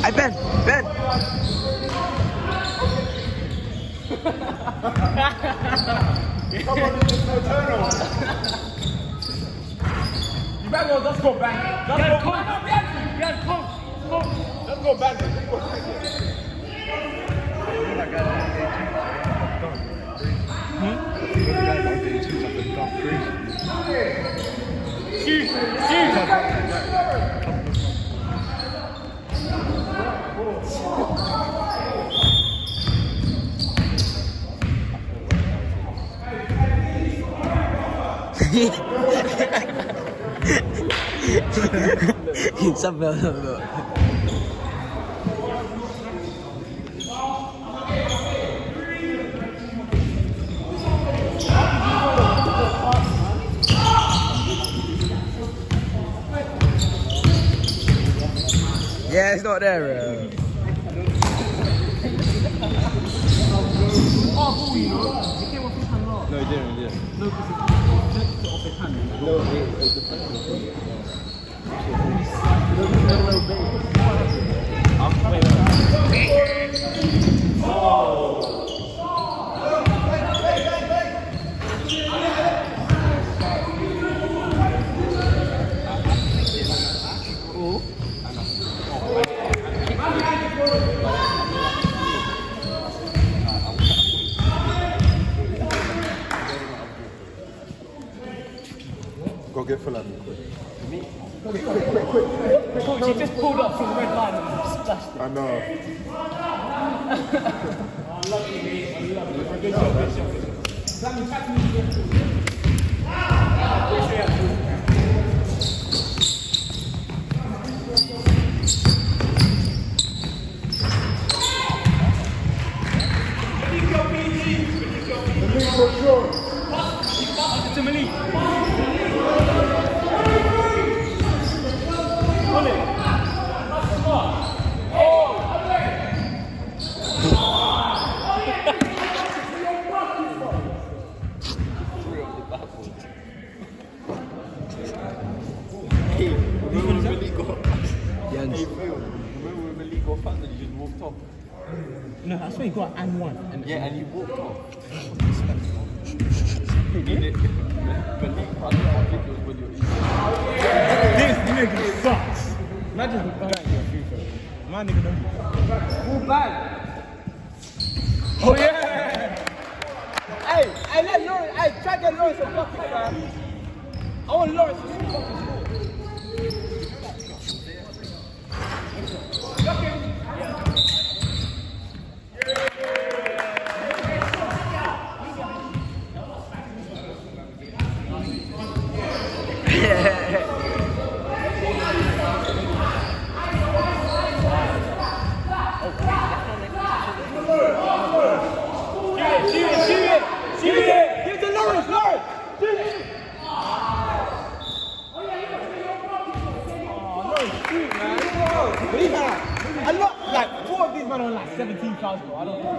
Hey, Ben. Come on, there's no turnover. You better go, let's go back. Let's go back. Let's go back. Something else. Yeah, it's not there, bro. No, he didn't. No, because he flipped it off his hand. No, it was the first Go get full of me quick. Quick. Coach, he just pulled up from the red line and splashed it. I know. Good job. To Malik. No, that's where you got and one. Yeah, and you walked off. This nigga sucks. Imagine the guy in FIFA. My nigga don't. Move back. Oh yeah. Hey, let Lawrence. Hey, try to get Lawrence a bucket, man. I want Lawrence to shoot buckets. I'm not like 4 of these men are on like 17 cars, bro. I don't know.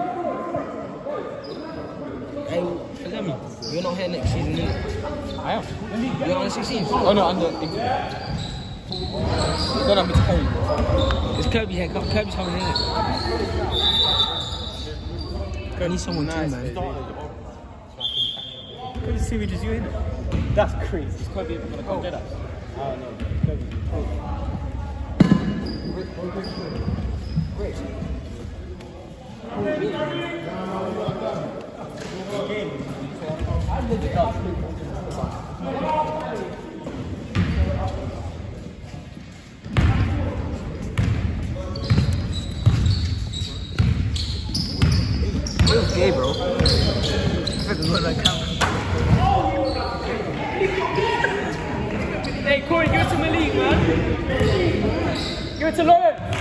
Hey, forget me. You're not here next season, innit? I am. You're under 16. Oh no, under 18. Then I'm with Kirby. It's Kirby here. Kirby's coming in. I need someone too, man. Kirby's serious as you, innit? That's crazy. Is Kirby ever gonna come Jedis? Oh no, Kirby. Great. Okay, bro. Hey, Corey, give it to Malik, man. Give it to Lawrence.